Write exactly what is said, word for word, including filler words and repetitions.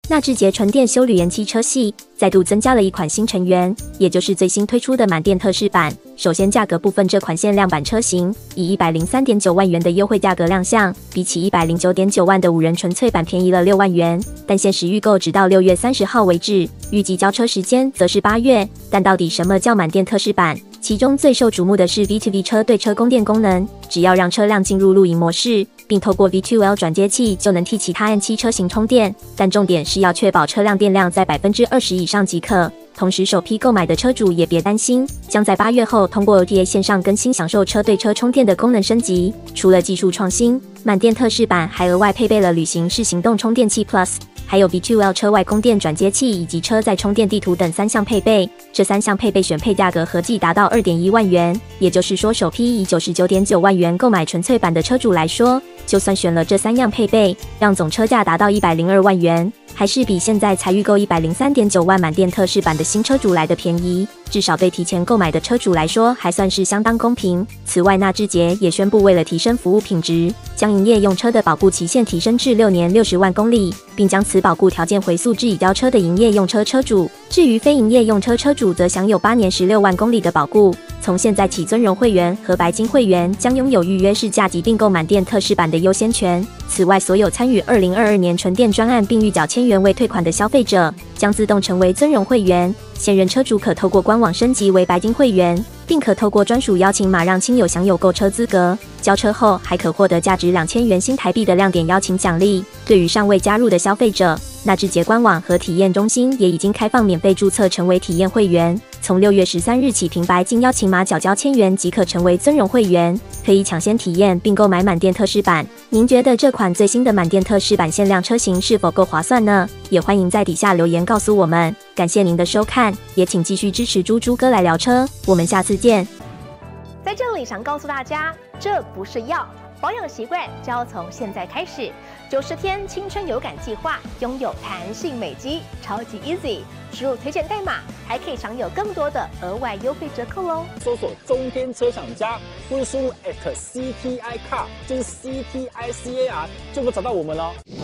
纳智捷纯电休旅研汽车系再度增加了一款新成员，也就是最新推出的满电特仕版。首先价格部分，这款限量版车型以 一百零三点九万元的优惠价格亮相，比起 一百零九点九万的五人纯粹版便宜了六万元，但限时预购直到六月三十号为止，预计交车时间则是八月。但到底什么叫满电特仕版？其中最受瞩目的是 V to V 车对车供电功能，只要让车辆进入露营模式，并透过 V to L 转接器就能替其他 N 七 车型充电，但重点是要确保车辆电量在 百分之二十 以上即可。同时，首批购买的车主也别担心，将在八月后通过 O T A 线上更新，享受车对车充电的功能升级。除了技术创新，满电特仕版还额外配备了旅行式行动充电器 Plus， 还有 V to L 车外供电转接器以及车载充电地图等三项配备。这三项配备选配价格合计达到 二点一万元，也就是说，首批以 九十九点九万元购买纯粹版的车主来说，就算选了这三样配备，让总车价达到一百零二万元，还是比现在才预购 一百零三点九万满电特仕版的新车主来的便宜，至少对提前购买的车主来说还算是相当公平。此外，纳智捷也宣布，为了提升服务品质，将营业用车的保固期限提升至六年六十万公里，并将此保固条件回溯至已交车的营业用车车主。至于非营业用车车主，则享有八年十六万公里的保固。从现在起，尊荣会员和白金会员将拥有预约试驾及并购满电特仕版的优先权。此外，所有参与二零二二年纯电专案并预缴千元为退款的消费者，将自动成为尊荣会员。现任车主可透过官网升级为白金会员，并可透过专属邀请码让亲友享有购车资格。交车后还可获得价值两千元新台币的亮点邀请奖励。对于尚未加入的消费者，纳智捷官网和体验中心也已经开放免费注册成为体验会员。从六月十三日起，凭白金邀请码缴交千元即可成为尊荣会员，可以抢先体验并购买满电特仕版。您觉得这款最新的满电特仕版限量车型是否够划算呢？也欢迎在底下留言告诉我们。感谢您的收看，也请继续支持猪猪哥来聊车，我们下次见。 在这里想告诉大家，这不是药，保养习惯就要从现在开始。九十天青春有感计划，拥有弹性美肌，超级 easy。输入推荐代码，还可以享有更多的额外优惠折扣哦。 搜索中天车厂家，或是输入 at C T I Car， 就是 C T I C A R， 就能找到我们了。